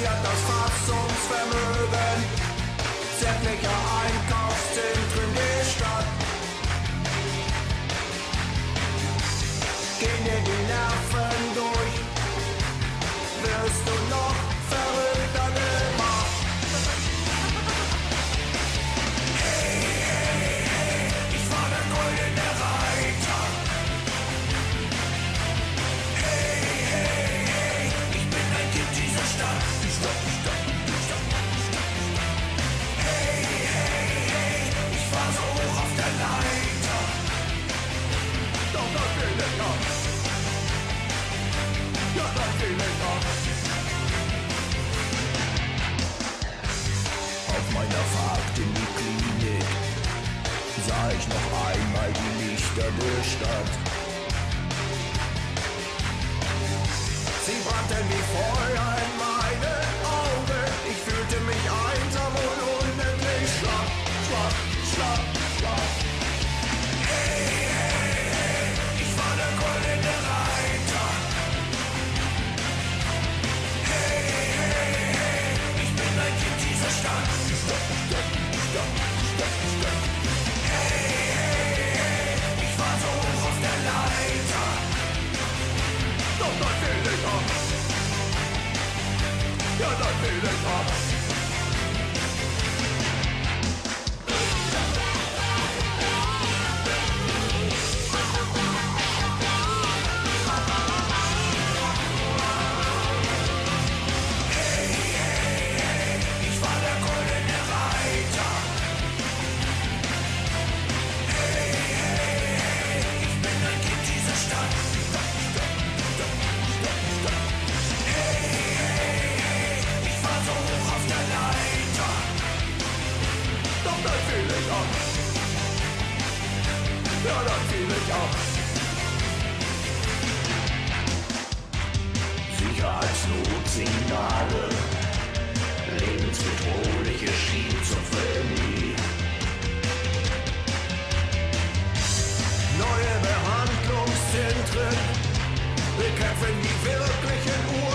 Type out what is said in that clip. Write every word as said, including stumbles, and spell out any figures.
verliert das Fassungsvermögen. Sämtliche Einkaufszentren der Stadt gehen dir die Nerven durch. Wirst du noch verrückter gemacht? Hey, hey, hey, ich war der goldene Reiter. Hey, hey, hey, ich bin ein Kind dieser Stadt. Stopp, stopp, stopp, stopp. Hey, hey, hey, ich war so hoch auf der Leiter. Doch, das will ich noch. Ja, das will ich noch. Auf meiner Fahrt in die Klinik sah ich noch einmal die Lichter der Stadt. Sie brannten wie Feuer in meinen Augen. Ich fühlte mich einsam und unendlich schlapp, schlapp, schlapp, schlapp. Hey, hey, hey, ich war der goldene Reiter. Hey, hey, hey, ich bin ein Kind dieser Stadt. Stopp, stopp, stopp, stopp, stopp. Hey, hey, hey, ich war so hoch auf der Leiter. Doch, das will ich auch. Ja, das will ich auch. Hey, hey, hey, ich war der goldene Reiter. Hey, hey, hey, ich bin ein Kind dieser Stadt. Stopp, stopp, stopp, stopp, stopp. Hey, hey, hey, ich war so hoch auf der Leiter. Doch, das will ich auch. Ja, das will ich auch. Sicherheitsnotsignale, lebensbedrohliche Schizophrenie. Neue Behandlungszentren bekämpfen die wirklichen